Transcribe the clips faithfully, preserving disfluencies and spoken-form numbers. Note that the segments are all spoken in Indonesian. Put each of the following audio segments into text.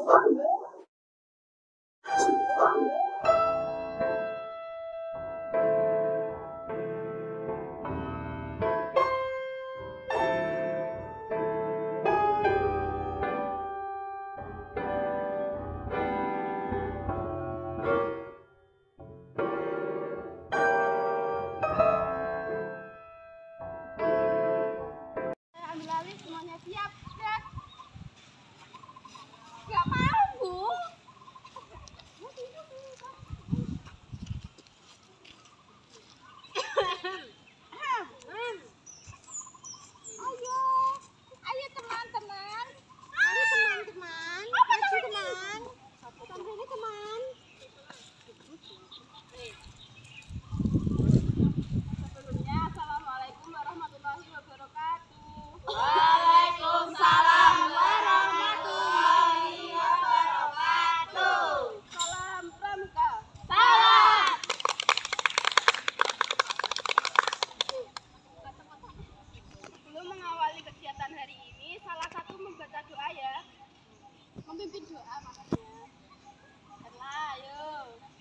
Memimpin doa makanya. Lah, ayo.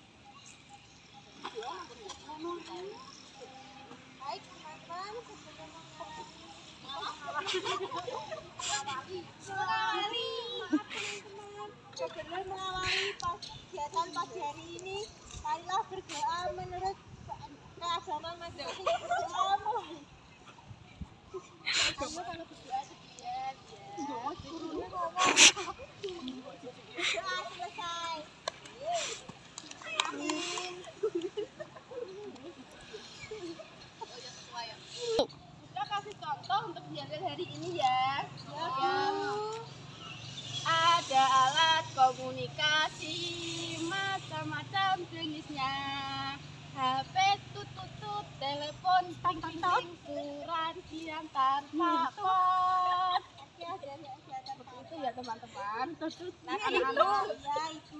Baik, teman-teman, sebelum mengawali, mengawali, maaf teman-teman, sebelum mengawali kegiatan pagi hari ini, marilah berdoa menurut keagamaan masing-masing. Kamu kalau berdoa sekian, ya. Turunnya ngomong. Doa selesai. Amin. Kita kasih contoh untuk kegiatan hari ini ya. Ya. Ya. Ada alat komunikasi macam-macam jenisnya. H P tutut-tutut, telepon ting-ting, surat diantar paket. Ya, seperti itu ya teman-teman. Nah, anak-anak ya itu.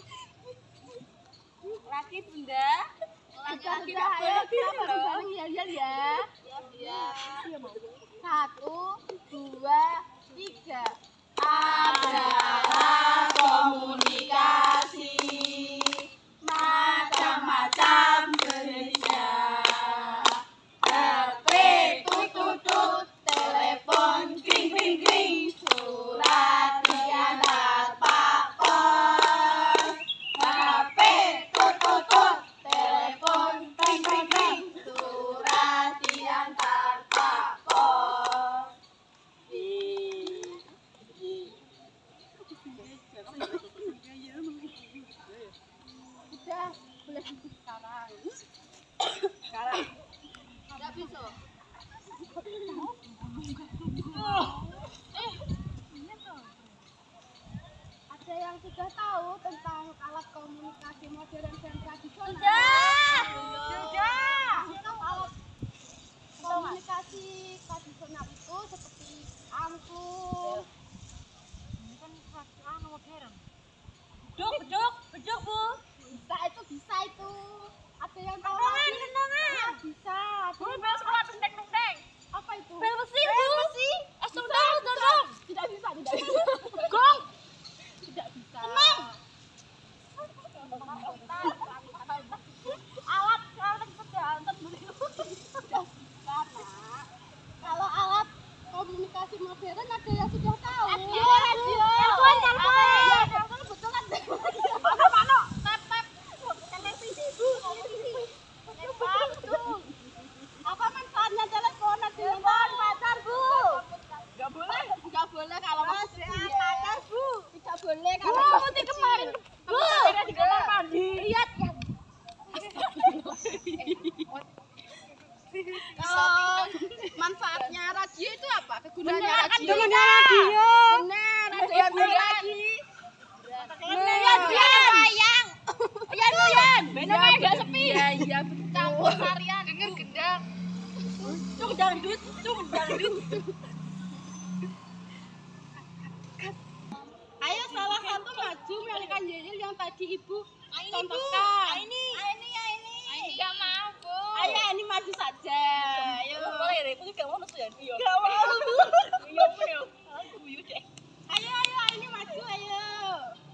Laki bunda. Laki-laki ayo kita bareng-bareng ya ya ya. Ya. Satu, dua, tiga. Adalah komunikasi macam-macam jenisnya. H P tutut-tutut, telepon kring-kring-kring, surat diantar Pak Pos. H P tutut-tutut, telepon kring-kring-kring, surat diantar Pak Pos. Udah, boleh sekarang. Sekarang. Enggak bisa. Eh, ada yang sudah tahu tentang alat komunikasi modern dan tradisional? Sudah. Sudah. Alat komunikasi tradisional itu seperti angklung. Ini kan tradisional modern. Beduk, beduk, beduk bu. Bisa itu, bisa itu. Ada yang tahu lagi? Ya, bisa. Bu, bel sekolah tenteng-tenteng. Apa itu? Bel besi, bu. Bel besi. Eh, sudah, sudah. Tidak bisa, tidak bisa. Gong. Tidak bisa. Tenang. Alat, alat sepeda. Kalau alat komunikasi modern ada yang sudah tahu. Radio, radio. Telepon, telepon. Ya, telepon betul kan? Mana, mana? Tap, tap. Televisi, bu. Televisi. Telepon, betul. Apa manfaatnya telepon? Telepon pacar, bu. Enggak boleh. Enggak boleh kalau masih pacar, bu. Tidak boleh kalau seperti kemarin. Bu. Di kamar mandi. Lihat, ya. Oh, manfaatnya radio itu apa? Kegunaannya radio. Radio. Benar, ada yang bilang lagi. Benar, dia sayang. Iya, Yan. Benar agak sepi. Iya, iya, campur tarian. Dengar gendang. Cung dangdut, cung dangdut. Ayo salah satu maju melihkan Yeyil yang tadi ibu contohkan. Ini, ini, ini. Ini enggak mau, Bu. Ayo ini maju saja. Ayo. Boleh deh, itu enggak mau nusu ya? Enggak mau. Iya, Bu. Aku guyu deh. Ayo, ayo, ini maju, ayo.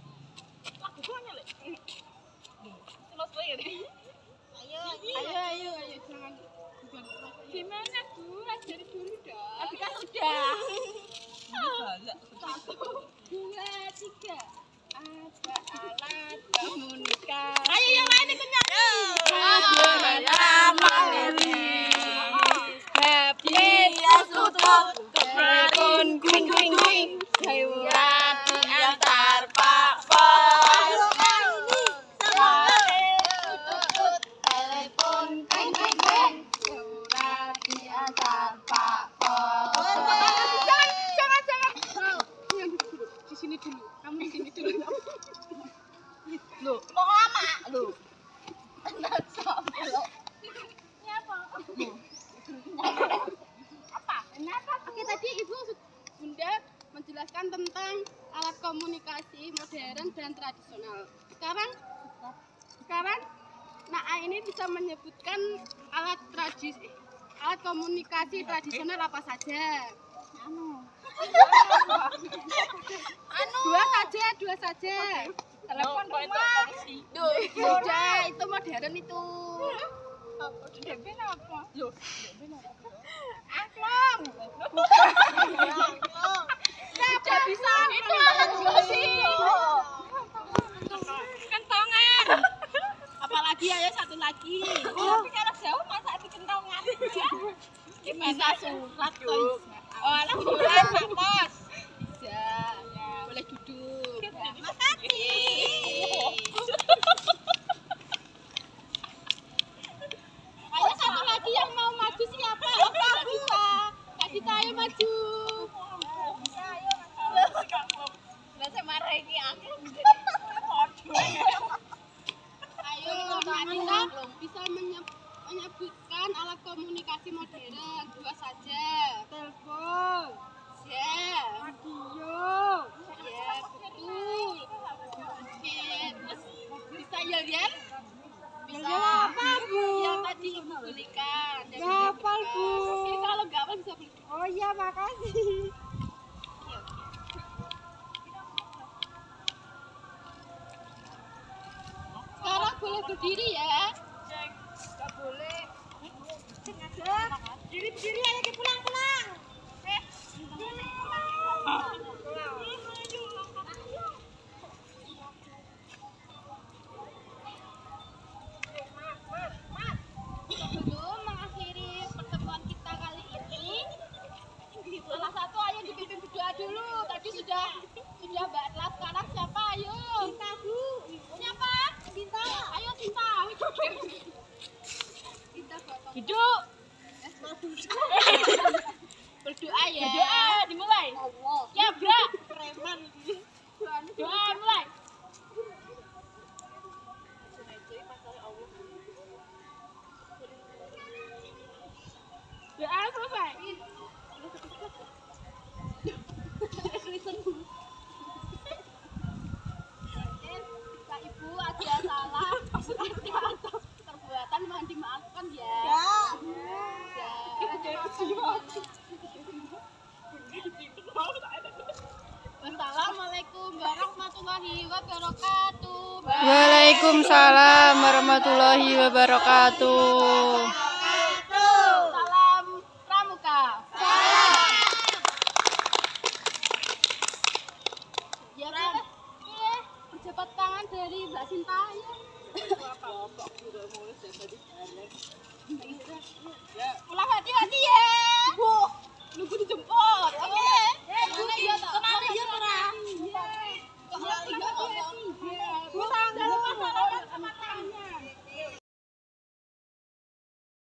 dulu. Kamu di sini dulu. Loh, kok lama? Loh. Ini apa? Apa? Kenapa? Oke, tadi Ibu Bunda menjelaskan tentang alat komunikasi modern dan tradisional. Sekarang sekarang Naa ini bisa menyebutkan alat tradisi alat komunikasi tradisional apa saja? Anu. Anu. Dua saja, dua saja. Telepon rumah. Duh, sudah itu modern itu. D B apa? Loh, D B apa? Angklung. Tidak bisa. Itu alat musik. Kentongan. Apalagi ayo satu lagi. Tapi kalau jauh masa itu kentongan. Bisa surat kok. Oh, anak surat pos. Bisa. Boleh duduk. Makasih. Ayo satu lagi yang mau maju siapa? Opa bisa. Kak Dita ayo maju. Bisa, ayo. Lah semare iki aku. Ayo Kak Dita bisa menyebut menyebutkan alat komunikasi modern dua saja. Telepon. Ya. Radio. Ya, betul. Oke, terus bisa yel-yel? Bisa. Apa, Bu? Yang tadi Ibu belikan. Hafal, Bu. Oke, kalau nggak hafal bisa beli. Oh iya, makasih. Sekarang boleh berdiri ya. Nggak boleh. Berdiri berdiri ayo kita pulang pulang. Eh. Sebelum mengakhiri pertemuan kita kali ini, salah satu ayo dipimpin berdoa dulu. Tadi sudah sudah Mbak Atlas, sekarang siapa? Ayo. Cinta, Bu. Siapa? Cinta. Ayo Cinta. Duduk. Berdoa ya. Berdoa dimulai. Allah. Ya, Bra. Preman. Doa mulai. Doa selesai. Kak Ibu ada salah, ada atau perbuatan mohon dimaafkan ya. Ya. Wassalamualaikum warahmatullahi wabarakatuh. Waalaikumsalam warahmatullahi wabarakatuh. Salam Pramuka. Salam. Ya, boleh. Boleh. Berjabat tangan dari Mbak Sinta ya.